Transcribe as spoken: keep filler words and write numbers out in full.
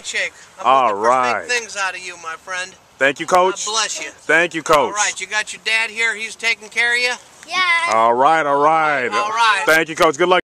handshake. I'm All looking for right. big things out of you, my friend. Thank you, Coach. God bless you. Thank you, Coach. All right, you got your dad here. He's taking care of you? Yeah. All right, all right. All right. Thank you, Coach. Good luck.